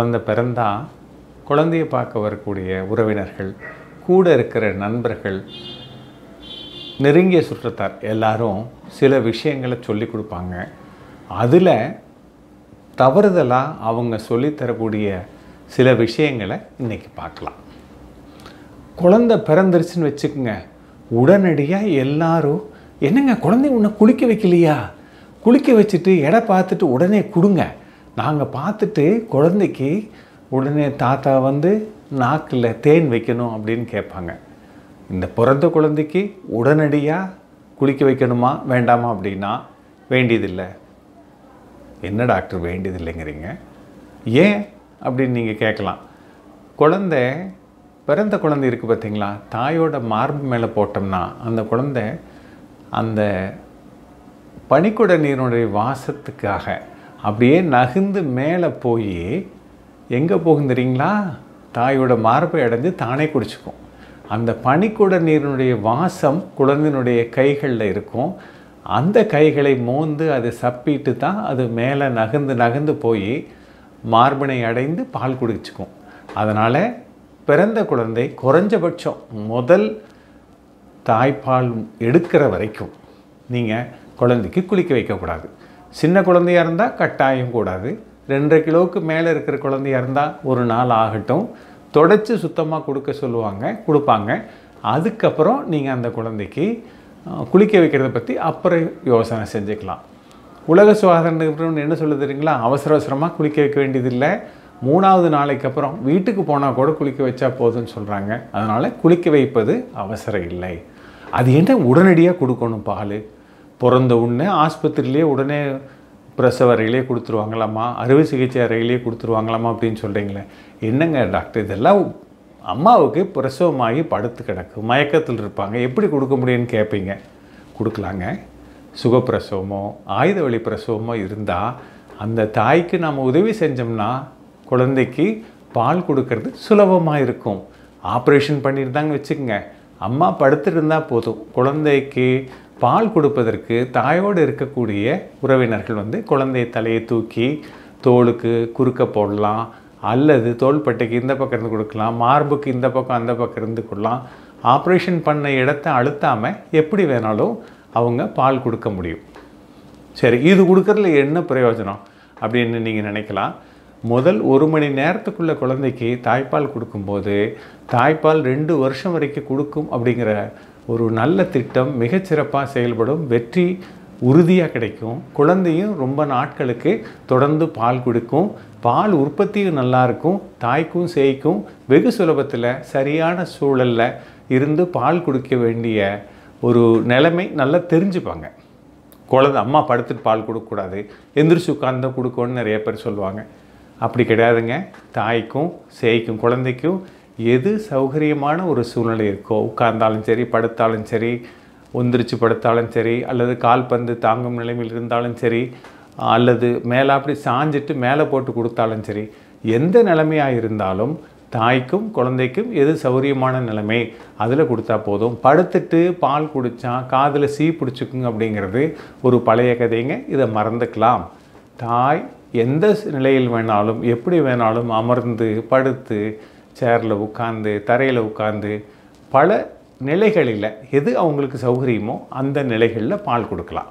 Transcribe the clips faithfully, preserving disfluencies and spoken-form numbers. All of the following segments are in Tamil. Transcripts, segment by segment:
குழந்தை பிறந்தா குழந்தையை பார்க்க வரக்கூடிய உறவினர்கள், கூட இருக்கிற நண்பர்கள், நெருங்கிய சுற்றத்தார் எல்லாரும் சில விஷயங்களை சொல்லி கொடுப்பாங்க. அதில் தவறுதலாக அவங்க சொல்லித்தரக்கூடிய சில விஷயங்களை இன்றைக்கி பார்க்கலாம். குழந்தை பிறந்துருச்சுன்னு வச்சுக்கோங்க, உடனடியாக எல்லாரும் என்னங்க குழந்தை உன்னை குளிக்க வைக்கலையா, குளிக்க வச்சுட்டு எடை பார்த்துட்டு உடனே கொடுங்க, நாங்கள் பார்த்துட்டு குழந்தைக்கு உடனே தாத்தா வந்து நாக்கில் தேன் வைக்கணும் அப்படின்னு கேட்பாங்க. இந்த பிறந்த குழந்தைக்கு உடனடியாக குளிக்க வைக்கணுமா வேண்டாமா அப்படின்னா வேண்டியதில்லை. என்ன டாக்டர் வேண்டியதில்லைங்கிறீங்க, ஏன் அப்படின்னு நீங்கள் கேட்கலாம். குழந்தை பிறந்த குழந்தை இருக்குது பார்த்தீங்களா, தாயோட மார்பு மேலே போட்டோம்னா அந்த குழந்தை அந்த பனிக்குட நீருடைய வாசத்துக்காக அப்படியே நகுந்து மேலே போய் எங்கே போகும் தெரியுங்களா, தாயோட மார்பை அடைஞ்சு தானே குடிச்சுக்கும். அந்த பனிக்குட நீரினுடைய வாசம் குழந்தையினுடைய கைகளில் இருக்கும். அந்த கைகளை மோந்து அதை சப்பிட்டு தான் அது மேலே நகர்ந்து நகர்ந்து போய் மார்பினை அடைந்து பால் குடிச்சுக்கும். அதனால் பிறந்த குழந்தை குறைஞ்சபட்சம் முதல் தாய்ப்பால் எடுக்கிற வரைக்கும் நீங்கள் குழந்தைக்கு குளிக்க வைக்கக்கூடாது. சின்ன குழந்தையாக இருந்தால் கட்டாயம் கூடாது. ரெண்டரை கிலோவுக்கு மேலே இருக்கிற குழந்தையாக இருந்தால் ஒரு நாள் ஆகட்டும், தொடச்சி சுத்தமாக கொடுக்க சொல்லுவாங்க, கொடுப்பாங்க. அதுக்கப்புறம் நீங்கள் அந்த குழந்தைக்கு குளிக்க வைக்கிறத பற்றி அப்புறம் யோசனை செஞ்சுக்கலாம். உலக சுகாதார நிறுவனம் என்ன சொல்லுது தெரியுங்களா, அவசர அவசரமாக குளிக்க வைக்க வேண்டியதில்லை, மூணாவது நாளைக்கு அப்புறம் வீட்டுக்கு போனால் கூட குளிக்க வச்சா போதும்னு சொல்கிறாங்க. அதனால் குளிக்க வைப்பது அவசரம் இல்லை. அது என்ன உடனடியாக கொடுக்கணும் பால், பிறந்த உடனே ஆஸ்பத்திரியிலே உடனே பிரசவ அறையிலே கொடுத்துருவாங்களாம்மா, அறுவை சிகிச்சை அறையிலே கொடுத்துருவாங்களாம்மா அப்படின்னு சொல்கிறீங்களே, என்னங்க டாக்டர் இதெல்லாம் அம்மாவுக்கு பிரசவமாகி படுத்து கிடக்கு, மயக்கத்தில் இருப்பாங்க, எப்படி கொடுக்க முடியும்னு கேட்பீங்க. கொடுக்கலாங்க. சுகப்பிரசவமோ ஆயுத வழி பிரசவமோ இருந்தால் அந்த தாய்க்கு நாம் உதவி செஞ்சோம்னா குழந்தைக்கு பால் கொடுக்கறது சுலபமாக இருக்கும். ஆப்ரேஷன் பண்ணியிருந்தாங்கன்னு வச்சுக்கோங்க, அம்மா படுத்துட்டு இருந்தால் போதும், குழந்தைக்கு பால் கொடுப்பதற்கு தாயோடு இருக்கக்கூடிய உறவினர்கள் வந்து குழந்தைய தலையை தூக்கி தோலுக்கு குறுக்க போடலாம், அல்லது தோள்பட்டைக்கு இந்த பக்கம் இருந்து கொடுக்கலாம், மார்புக்கு இந்த பக்கம் அந்த பக்கம் இருந்து கொடுக்கலாம். ஆப்ரேஷன் பண்ண இடத்த அழுத்தாமல் எப்படி வேணாலும் அவங்க பால் கொடுக்க முடியும். சரி, இது கொடுக்கறதுல என்ன பிரயோஜனம் அப்படின்னு நீங்கள் நினைக்கலாம். முதல் ஒரு மணி நேரத்துக்குள்ள குழந்தைக்கு தாய்ப்பால் கொடுக்கும்போது தாய்ப்பால் ரெண்டு வருஷம் வரைக்கும் கொடுக்கும் அப்படிங்கிற ஒரு நல்ல திட்டம் மிகச்சிறப்பாக செயல்படும், வெற்றி உறுதியாக கிடைக்கும். குழந்தையும் ரொம்ப நாட்களுக்கு தொடர்ந்து பால் கொடுக்கும், பால் உற்பத்தியும் நல்லாயிருக்கும், தாய்க்கும் சேய்க்கும் வெகு சுலபத்தில் சரியான சூழலில் இருந்து பால் கொடுக்க வேண்டிய ஒரு நிலைமை நல்லா தெரிஞ்சுப்பாங்க. குழந்தை அம்மா படுத்துட்டு பால் கொடுக்கக்கூடாது, எந்திரிச்சு உட்கார்ந்து கொடுக்கணும்னு நிறைய பேர் சொல்லுவாங்க. அப்படி கிடையாதுங்க. தாய்க்கும் சேய்க்கும் குழந்தைக்கும் எது சௌகரியமான ஒரு சூழ்நிலை இருக்கோ, உட்கார்ந்தாலும் சரி, படுத்தாலும் சரி, ஒந்திரிச்சு படுத்தாலும் சரி, அல்லது கால் பந்து தாங்கும் நிலைமையில் இருந்தாலும் சரி, அல்லது மேலே அப்படி சாஞ்சிட்டு மேலே போட்டு கொடுத்தாலும் சரி, எந்த நிலைமையாக இருந்தாலும் தாய்க்கும் குழந்தைக்கும் எது சௌகரியமான நிலைமை அதில் கொடுத்தா போதும். படுத்துட்டு பால் குடித்தா காதில் சீ பிடிச்சிக்குங்க அப்படிங்கிறது ஒரு பழைய கதைங்க, இதை மறந்துக்கலாம். தாய் எந்த நிலையில் வேணாலும் எப்படி வேணாலும் அமர்ந்து படுத்து சேரில் உட்காந்து தரையில் உட்காந்து பல நிலைகளில் எது அவங்களுக்கு சௌகரியமோ அந்த நிலைகளில் பால் கொடுக்கலாம்.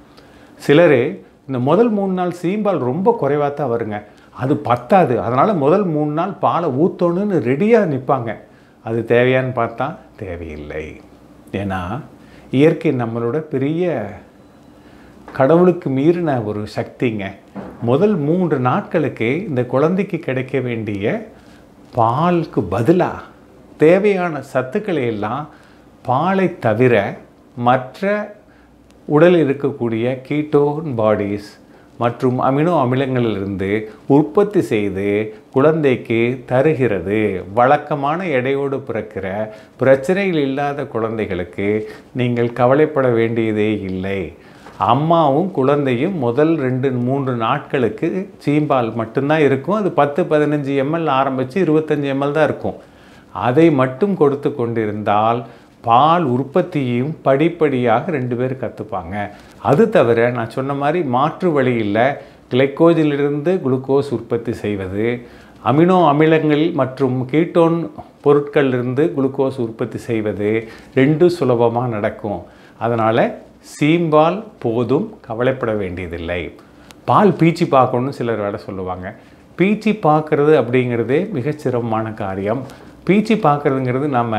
சிலர் இந்த முதல் மூணு நாள் சீம்பால் ரொம்ப குறைவாக தான் வருங்க, அது பத்தாது, அதனால் முதல் மூணு நாள் பாலை ஊற்றணுன்னு ரெடியாக நிற்பாங்க. அது தேவையான்னு பார்த்தா தேவையில்லை. ஏன்னா இயற்கை நம்மளோட பெரிய கடவுளுக்கு மீறின ஒரு சக்திங்க. முதல் மூன்று நாட்களுக்கு இந்த குழந்தைக்கு கிடைக்க வேண்டிய பாலுக்கு பதிலாக தேவையான சத்துக்களை எல்லாம் பாலை தவிர மற்ற உடலில் இருக்கக்கூடிய கீட்டோன் பாடிஸ் மற்றும் அமினோ அமிலங்களிலிருந்து உற்பத்தி செய்து குழந்தைக்கு தருகிறது. வழக்கமான எடையோடு பிறக்கிற பிரச்சனைகள் இல்லாத குழந்தைகளுக்கு நீங்கள் கவலைப்பட வேண்டியதே இல்லை. அம்மாவும் குழந்தையும் முதல் ரெண்டு மூன்று நாட்களுக்கு சீம்பால் மட்டும்தான் இருக்கும். அது பத்து பதினஞ்சு எம்எல் ஆரம்பித்து இருபத்தஞ்சி எம்எல் தான் இருக்கும். அதை மட்டும் கொடுத்து கொண்டிருந்தால் பால் உற்பத்தியும் படிப்படியாக ரெண்டு பேர் கற்றுப்பாங்க. அது தவிர நான் சொன்ன மாதிரி மாற்று வழியில் கிளைக்கோஜிலிருந்து குளுக்கோஸ் உற்பத்தி செய்வது, அமினோ அமிலங்கள் மற்றும் கீட்டோன் பொருட்களிலிருந்து குளுக்கோஸ் உற்பத்தி செய்வது ரெண்டும் சுலபமாக நடக்கும். அதனால் சீம்பால் போதும், கவலைப்பட வேண்டியதில்லை. பால் பீச்சி பார்க்கணும்னு சிலர் வேலை சொல்லுவாங்க. பீச்சி பார்க்குறது அப்படிங்கிறதே மிகச்சிரமமான காரியம். பீச்சி பார்க்குறதுங்கிறது நம்ம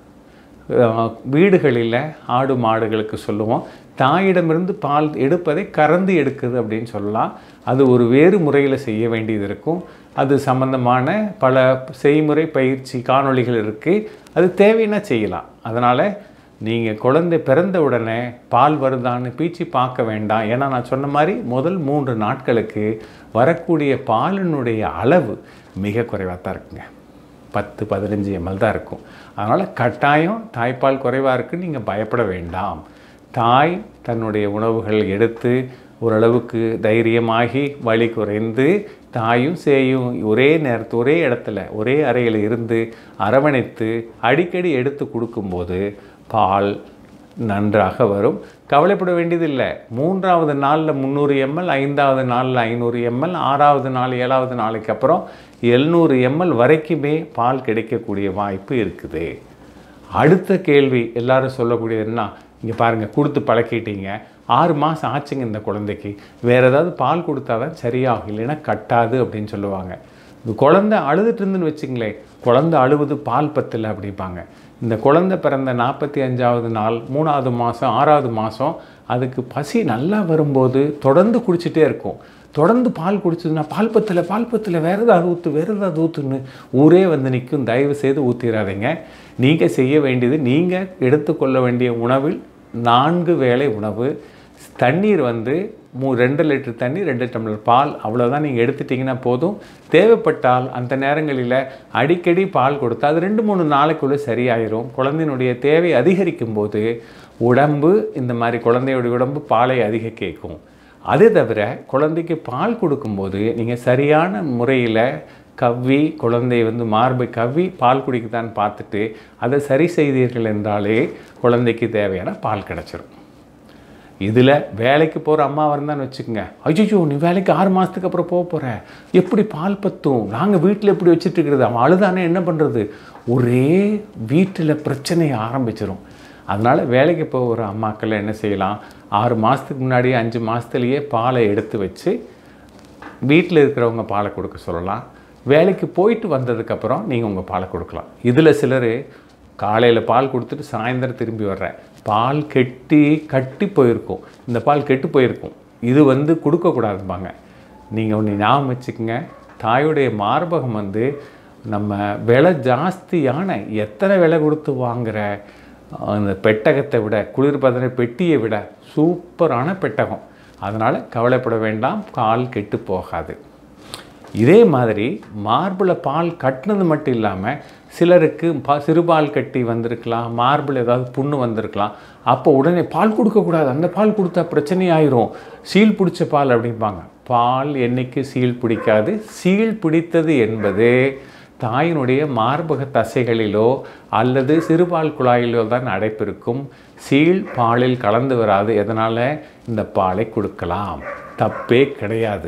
வீடுகளில் ஆடு மாடுகளுக்கு சொல்லுவோம். தாயிடமிருந்து பால் எடுப்பதை கறந்து எடுக்குது அப்படின்னு சொல்லலாம். அது ஒரு வேறு முறையில் செய்ய வேண்டியது இருக்கும். அது சம்பந்தமான பல செய்முறை பயிற்சி காணொளிகள் இருக்குது. அது தேவைன்னா செய்யலாம். அதனால் நீங்கள் குழந்தை பிறந்த உடனே பால் வருதான்னு பீச்சி பார்க்க வேண்டாம். ஏன்னா நான் சொன்ன மாதிரி முதல் மூன்று நாட்களுக்கு வரக்கூடிய பாலினுடைய அளவு மிக குறைவாக தான் இருக்குங்க. பத்து பதினஞ்சு எம்எல் தான் இருக்கும். அதனால் கட்டாயம் தாய்ப்பால் குறைவாக இருக்குன்னு நீங்கள் பயப்பட வேண்டாம். தாய் தன்னுடைய உணவுகள் எடுத்து ஓரளவுக்கு தைரியமாகி வலி குறைந்து தாயும் சேயும் ஒரே நேரத்து ஒரே இடத்துல ஒரே அறையில் இருந்து அரவணைத்து அடிக்கடி எடுத்து கொடுக்கும்போது பால் நன்றாக வரும். கவலைப்பட வேண்டியதில்லை. மூன்றாவது நாளில் முந்நூறு எம்எல், ஐந்தாவது நாளில் ஐநூறு எம்எல், ஆறாவது நாள் ஏழாவது நாளைக்கு அப்புறம் எழுநூறு எம்எல் வரைக்குமே பால் கிடைக்கக்கூடிய வாய்ப்பு இருக்குது. அடுத்த கேள்வி எல்லாரும் சொல்லக்கூடியதுன்னா, இங்கே பாருங்கள், கொடுத்து பழக்கிட்டீங்க, ஆறு மாதம் ஆச்சுங்க இந்த குழந்தைக்கு, வேறு ஏதாவது பால் கொடுத்தா தான் சரியாகும், இல்லைன்னா கட்டாது அப்படின்னு சொல்லுவாங்க. இந்த குழந்தை அழுதுட்டு இருந்துன்னு வச்சுங்களேன், குழந்தை அழுவது பால் பத்தில் அப்படிப்பாங்க. இந்த குழந்தை பிறந்த நாற்பத்தி அஞ்சாவது நாள், மூணாவது மாதம், ஆறாவது மாதம் அதுக்கு பசி நல்லா வரும்போது தொடர்ந்து குடிச்சிட்டே இருக்கும். தொடர்ந்து பால் குடிச்சதுன்னா பால் பத்தில் பால் பத்தில் வேறு ஏதாவது ஊற்று வேறு ஏதாவது ஊற்றுன்னு ஊரே வந்து நிற்கும். தயவு செய்து ஊற்றிடாதீங்க. நீங்கள் செய்ய வேண்டியது, நீங்கள் எடுத்துக்கொள்ள வேண்டிய உணவில் நான்கு வேளை உணவு, தண்ணீர் வந்து மூ ரெண்டு லிட்டர் தண்ணி, ரெண்டு டம்ளர் பால், அவ்வளோதான். நீங்கள் எடுத்துட்டிங்கன்னா போதும். தேவைப்பட்டால் அந்த நேரங்களில் அடிக்கடி பால் கொடுத்தா அது ரெண்டு மூணு நாளைக்குள்ளே சரியாயிரும். குழந்தையினுடைய தேவை அதிகரிக்கும் போது உடம்பு இந்த மாதிரி குழந்தையோடைய உடம்பு பாலை அதிக கேட்கும். அதே தவிர குழந்தைக்கு பால் கொடுக்கும்போது நீங்கள் சரியான முறையில் கவ்வி குழந்தையை வந்து மார்பை கவ்வி பால் குடிக்குதான்னு பார்த்துட்டு அதை சரி செய்தீர்கள் என்றாலே குழந்தைக்கு தேவையான பால் கிடச்சிரும். இதில் வேலைக்கு போகிற அம்மா இருந்தான்னு வச்சுக்கோங்க, ஐயோ நீ வேலைக்கு ஆறு மாதத்துக்கு அப்புறம் போக போகிற, எப்படி பால் பத்தும், நாங்கள் வீட்டில் எப்படி வச்சுட்டு இருக்கிறது, அவன் அழுதானே என்ன பண்ணுறது, ஒரே வீட்டில் பிரச்சனையை ஆரம்பிச்சிடும். அதனால் வேலைக்கு போகிற அம்மாக்கள் என்ன செய்யலாம், ஆறு மாதத்துக்கு முன்னாடி அஞ்சு மாதத்துலேயே பாலை எடுத்து வச்சு வீட்டில் இருக்கிறவங்க பாலை கொடுக்க சொல்லலாம். வேலைக்கு போயிட்டு வந்ததுக்கப்புறம் நீங்கள் உங்கள் பாலை கொடுக்கலாம். இதில் சிலர் காலையில் பால் கொடுத்துட்டு சாயந்தரம் திரும்பி வர்றேன், பால் கெட்டி கட்டி போயிருக்கும், இந்த பால் கெட்டு போயிருக்கும், இது வந்து கொடுக்கக்கூடாதுப்பாங்க. நீங்கள் ஒன்று ஞாபகம் வச்சுக்கோங்க, தாயுடைய மார்பகம் வந்து நம்ம விலை ஜாஸ்தியான எத்தனை விலை கொடுத்து வாங்குகிற அந்த பெட்டகத்தை விட, குளிர்பதன பெட்டியை விட சூப்பரான பெட்டகம். அதனால் கவலைப்பட வேண்டாம், பால் கெட்டு போகாது. இதே மாதிரி மார்பில் பால் கட்டினது மட்டும் இல்லாமல் சிலருக்கு பா சிறுபால் கட்டி வந்திருக்கலாம், மார்பில் ஏதாவது புண்ணு வந்திருக்கலாம். அப்போ உடனே பால் கொடுக்கக்கூடாது, அந்த பால் கொடுத்தா பிரச்சனை ஆயிரும், சீல் பிடிச்ச பால் அப்படிம்பாங்க. பால் என்றைக்கு சீல் பிடிக்காது. சீல் பிடித்தது என்பது தாயினுடைய மார்பக தசைகளிலோ அல்லது சிறுபால் குழாயிலோ தான் அடைப்பிருக்கும். சீல் பாலில் கலந்து வராது. எதனால் இந்த பாலை கொடுக்கலாம், தப்பே கிடையாது.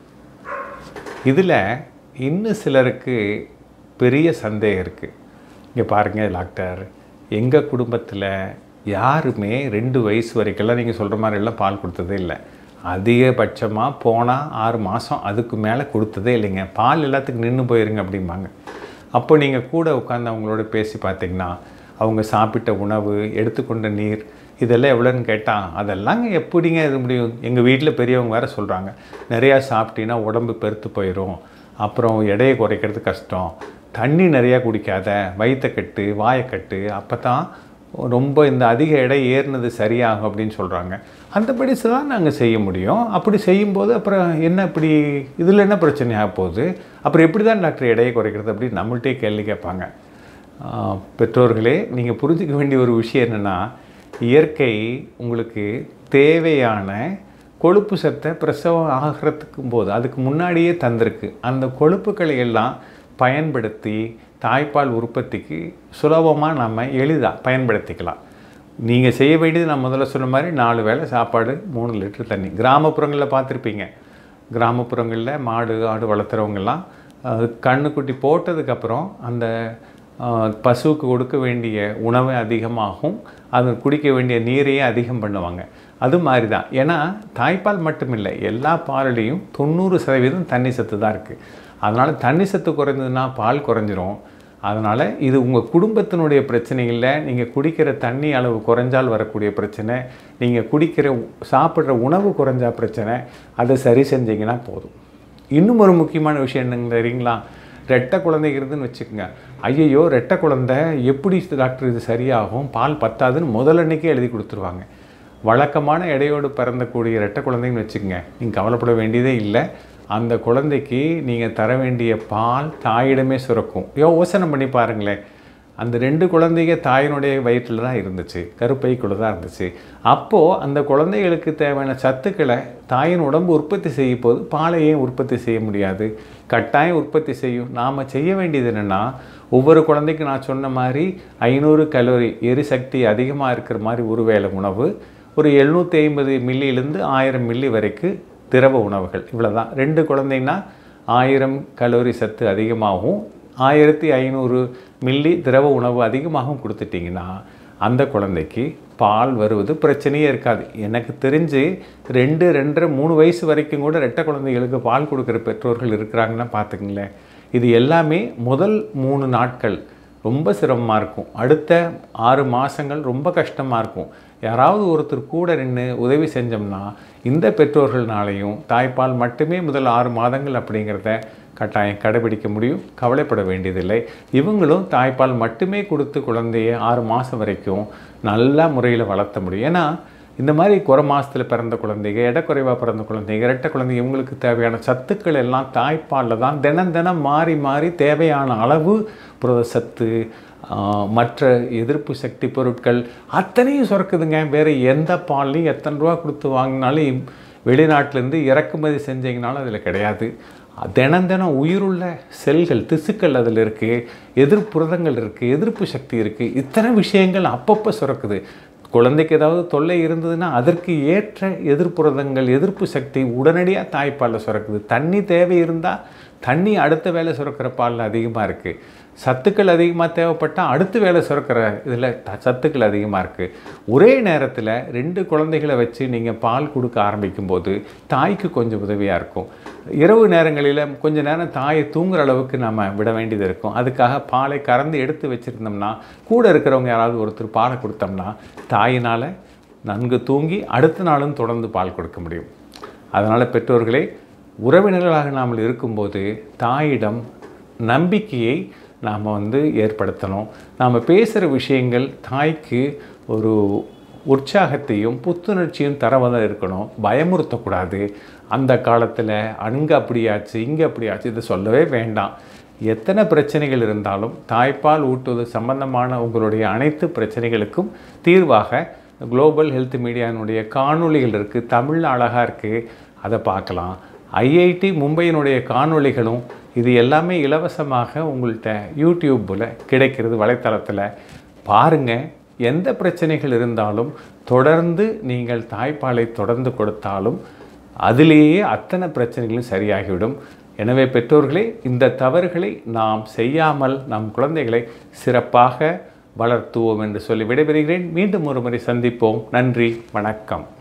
இதில் இன்னும் சிலருக்கு பெரிய சந்தேகம் இருக்குது. இங்கே பாருங்கள் டாக்டர், எங்கள் குடும்பத்தில் யாருமே ரெண்டு வயசு வரைக்கெல்லாம் நீங்கள் சொல்கிற மாதிரிலாம் பால் கொடுத்ததே இல்லை. அதிகபட்சமாக போனால் ஆறு மாதம், அதுக்கு மேலே கொடுத்ததே இல்லைங்க. பால் எல்லாத்துக்கும் நின்று போயிருங்க அப்படிம்பாங்க. அப்போ நீங்கள் கூட உட்காந்து அவங்களோட பேசி பார்த்தீங்கன்னா அவங்க சாப்பிட்ட உணவு, எடுத்துக்கொண்ட நீர், இதெல்லாம் எவ்வளோன்னு கேட்டால் அதெல்லாங்க எப்படிங்க இது முடியும். எங்கள் வீட்டில் பெரியவங்க வேறு சொல்கிறாங்க, நிறையா சாப்பிட்டீங்கன்னா உடம்பு பெருத்து போயிடும், அப்புறம் எடையை குறைக்கிறது கஷ்டம், தண்ணி நிறையா குடிக்காத, வயிற்றை கட்டு வாயை கட்டு, அப்போ தான் ரொம்ப இந்த அதிக எடை ஏறினது சரியாகும் அப்படின்னு சொல்கிறாங்க. அந்தபடி தான் நாங்கள் செய்ய முடியும். அப்படி செய்யும்போது அப்புறம் என்ன, இப்படி இதில் என்ன பிரச்சனை ஆக போகுது, அப்புறம் எப்படி தான் டாக்டர் எடையை குறைக்கிறது அப்படின்னு நம்மள்கிட்டே கேள்வி கேட்பாங்க. பெற்றோர்களே, நீங்கள் புரிஞ்சிக்க வேண்டிய ஒரு விஷயம் என்னென்னா, இயற்கை உங்களுக்கு தேவையான கொழுப்பு சத்தை பிரசவம் ஆகிறதுக்கும் போது அதுக்கு முன்னாடியே தந்திருக்கு. அந்த கொழுப்புக்களை எல்லாம் பயன்படுத்தி தாய்ப்பால் உற்பத்திக்கு சுலபமாக நம்ம எளிதாக பயன்படுத்திக்கலாம். நீங்கள் செய்ய வேண்டியது நான் முதல்ல சொன்ன மாதிரி நாலு வேளை சாப்பாடு, மூணு லிட்டர் தண்ணி. கிராமப்புறங்களில் பார்த்துருப்பீங்க, கிராமப்புறங்களில் மாடு ஆடு வளர்த்துறவங்கெல்லாம் கண்ணுக்குட்டி போட்டதுக்கப்புறம் அந்த பசுவுக்கு கொடுக்க வேண்டிய உணவை அதிகமாகும், அது குடிக்க வேண்டிய நீரையே அதிகம் பண்ணுவாங்க. அது மாதிரி தான். ஏன்னா தாய்ப்பால் மட்டும் இல்லை, எல்லா பால்லையும் தொண்ணூறு சதவீதம் தண்ணி சத்து தான் இருக்குது. அதனால் தண்ணி சத்து குறைஞ்சதுன்னா பால் குறைஞ்சிரும். அதனால் இது உங்கள் குடும்பத்தினுடைய பிரச்சனை இல்லை. நீங்கள் குடிக்கிற தண்ணி அளவு குறைஞ்சால் வரக்கூடிய பிரச்சனை, நீங்கள் குடிக்கிற சாப்பிட்ற உணவு குறைஞ்சா பிரச்சனை. அதை சரி செஞ்சீங்கன்னா போதும். இன்னும் ஒரு முக்கியமான விஷயம் என்னங்க தெரியுங்களா? ரெட்டை குழந்தைங்கிறதுன்னு வச்சுக்கோங்க. ஐயையோ ரெட்டை குழந்தை எப்படி டாக்டர் இது சரியாகும், பால் பத்தாதுன்னு முதல் அன்னைக்கே எழுதி கொடுத்துருவாங்க. வழக்கமான எடையோடு பிறந்தக்கூடிய ரெட்டை குழந்தைன்னு வச்சுக்கோங்க, நீங்கள் கவலைப்பட வேண்டியதே இல்லை. அந்த குழந்தைக்கு நீங்கள் தர வேண்டிய பால் தாயிடமே சுரக்கும். யோசனை பண்ணி பாருங்களேன். அந்த ரெண்டு குழந்தைங்க தாயினுடைய வயிற்றில் தான் இருந்துச்சு, கருப்பைக்குள்ளே தான் இருந்துச்சு. அப்போது அந்த குழந்தைகளுக்கு தேவையான சத்துக்களை தாயின் உடம்பு உற்பத்தி செய்யும் போது பாலையும் உற்பத்தி செய்ய முடியாது, கட்டாயம் உற்பத்தி செய்யும். நாம் செய்ய வேண்டியது என்னென்னா, ஒவ்வொரு குழந்தைக்கும் நான் சொன்ன மாதிரி ஐநூறு கலோரி எரிசக்தி அதிகமாக இருக்கிற மாதிரி ஒரு வேளை உணவு, ஒரு எழுநூற்றி ஐம்பது மில்லியிலேருந்து ஆயிரம் மில்லி வரைக்கும் திரவ உணவுகள், இவ்வளோ தான். ரெண்டு குழந்தைன்னா ஆயிரம் கலோரி சத்து அதிகமாகவும் ஆயிரத்தி ஐநூறு மில்லி திரவ உணவு அதிகமாகவும் கொடுத்துட்டிங்கன்னா அந்த குழந்தைக்கு பால் வருவது பிரச்சனையே இருக்காது. எனக்கு தெரிஞ்சு ரெண்டு ரெண்டரை மூணு வயசு வரைக்கும் கூட ரெட்டை குழந்தைகளுக்கு பால் கொடுக்குற பெற்றோர்கள் இருக்கிறாங்கன்னா பார்த்துக்குங்களேன். இது எல்லாமே முதல் மூணு நாட்கள் ரொம்ப சிரமமாக இருக்கும். அடுத்த ஆறு மாதங்கள் ரொம்ப கஷ்டமாக இருக்கும். யாராவது ஒருத்தர் கூட நின்று உதவி செஞ்சோம்னா இந்த பெற்றோர்கள்னாலையும் தாய்ப்பால் மட்டுமே முதல் ஆறு மாதங்கள் அப்படிங்கிறத கட்டாயம் கடைபிடிக்க முடியும். கவலைப்பட வேண்டியதில்லை. இவங்களும் தாய்ப்பால் மட்டுமே கொடுத்து குழந்தைய ஆறு மாதம் வரைக்கும் நல்ல முறையில் வளர்த்த முடியும். ஏன்னா இந்த மாதிரி குறை மாதத்தில் பிறந்த குழந்தைங்க, எடைக்குறைவாக பிறந்த குழந்தைங்க, இரட்டை குழந்தைங்க, இவங்களுக்கு தேவையான சத்துக்கள் எல்லாம் தாய்ப்பாலில் தான் தினம் தினம் மாறி மாறி தேவையான அளவு புரத சத்து, மற்ற எதிர்ப்பு சக்தி பொருட்கள் அத்தனையும் சுரக்குதுங்க. வேறு எந்த பால்லையும் எத்தனை ரூபா கொடுத்து வாங்கினாலும் வெளிநாட்டிலேருந்து இறக்குமதி செஞ்சீங்கனாலும் அதில் கிடையாது. தினம் தினம் உயிருள்ள செல்கள், திசுக்கள் அதில் இருக்குது, எதிர்ப்புரதங்கள் இருக்குது, எதிர்ப்பு சக்தி இருக்குது. இத்தனை விஷயங்கள் அப்பப்போ சுரக்குது. குழந்தைக்கு ஏதாவது தொல்லை இருந்ததுன்னா அதற்கு ஏற்ற எதிர்ப்புரதங்கள், எதிர்ப்பு சக்தி உடனடியாக தாய்ப்பாலில் சுரக்குது. தண்ணி தேவை இருந்தால் தண்ணி அடுத்த வேலை சுரக்கிற பாலில் அதிகமாக இருக்குது. சத்துக்கள் அதிகமாக தேவைப்பட்டால் அடுத்த வேலை சுரக்கிற இதில் சத்துக்கள் அதிகமாக இருக்குது. ஒரே நேரத்தில் ரெண்டு குழந்தைகளை வச்சு நீங்கள் பால் கொடுக்க ஆரம்பிக்கும்போது தாய்க்கு கொஞ்சம் உதவியாக இருக்கும். இரவு நேரங்களில் கொஞ்சம் நேரம் தாயை தூங்குற அளவுக்கு நம்ம விட வேண்டியது இருக்கும். அதுக்காக பாலை கறந்து எடுத்து வச்சுருந்தோம்னா கூட இருக்கிறவங்க யாராவது ஒருத்தர் பாலை கொடுத்தோம்னா தாயினால் நன்கு தூங்கி அடுத்த நாளும் தொடர்ந்து பால் கொடுக்க முடியும். அதனால் பெற்றோர்களே, உறவினர்களாக நாம் இருக்கும்போது தாயிடம் நம்பிக்கையை நாம் வந்து ஏற்படுத்தணும். நாம் பேசுகிற விஷயங்கள் தாய்க்கு ஒரு உற்சாகத்தையும் புத்துணர்ச்சியும் தரவதாக இருக்கணும். பயமுறுத்தக்கூடாது. அந்த காலத்தில் அங்கே அப்படியாச்சு, இங்கே அப்படியாச்சு, இதை சொல்லவே வேண்டாம். எத்தனை பிரச்சனைகள் இருந்தாலும் தாய்ப்பால் ஊட்டுவது சம்பந்தமான உங்களுடைய அனைத்து பிரச்சனைகளுக்கும் தீர்வாக குளோபல் ஹெல்த் மீடியானுடைய காணொளிகள் இருக்குது. தமிழ் அழகாக இருக்குது, அதை பார்க்கலாம். ஐஐடி மும்பையினுடைய காணொளிகளும் இது எல்லாமே இலவசமாக உங்கள்கிட்ட யூடியூப்பில் கிடைக்கிறது, வலைத்தளத்தில் பாருங்கள். எந்த பிரச்சனைகள் இருந்தாலும் தொடர்ந்து நீங்கள் தாய்ப்பாலை தொடர்ந்து கொடுத்தாலும் அதிலேயே அத்தனை பிரச்சனைகளும் சரியாகிவிடும். எனவே பெற்றோர்களே, இந்த தவறுகளை நாம் செய்யாமல் நம் குழந்தைகளை சிறப்பாக வளர்த்துவோம் என்று சொல்லி விடைபெறுகிறேன். மீண்டும் ஒரு முறை சந்திப்போம். நன்றி, வணக்கம்.